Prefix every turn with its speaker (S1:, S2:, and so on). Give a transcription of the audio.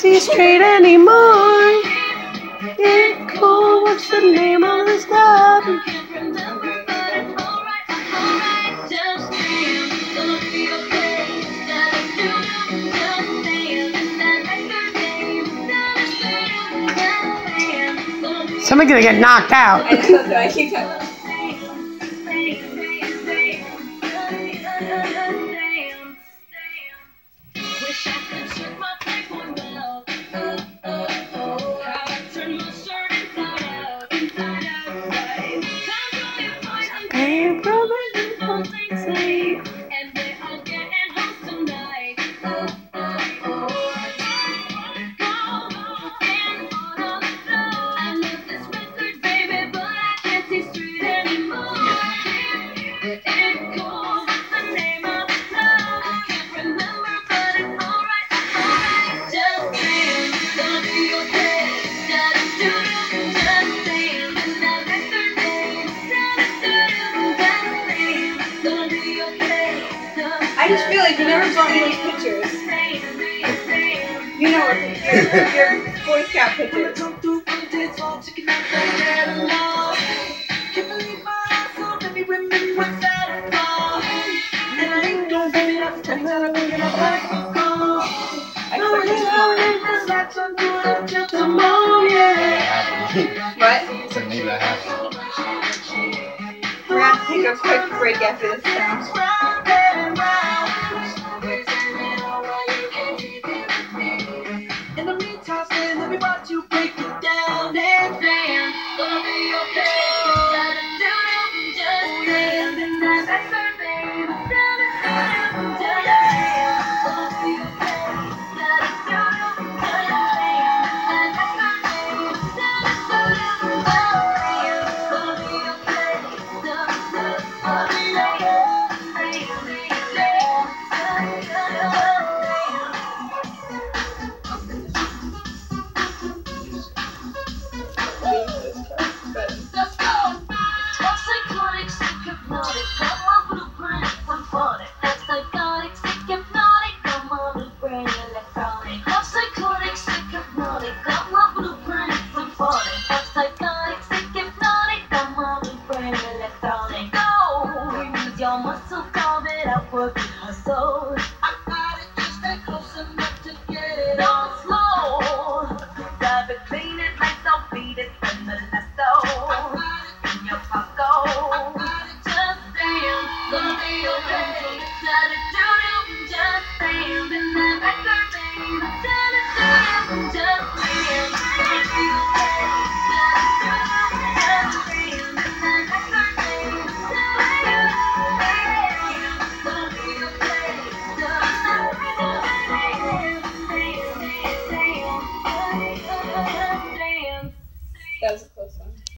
S1: see straight anymore. Get cool, what's the name of this club? Somebody's gonna get knocked out.
S2: I know, so I keep telling them. I just feel like you never brought me those pictures. You know what? Your Boy Scout pictures. What?
S3: So maybe I have to.
S2: We're gonna have to take a quick break after this sound.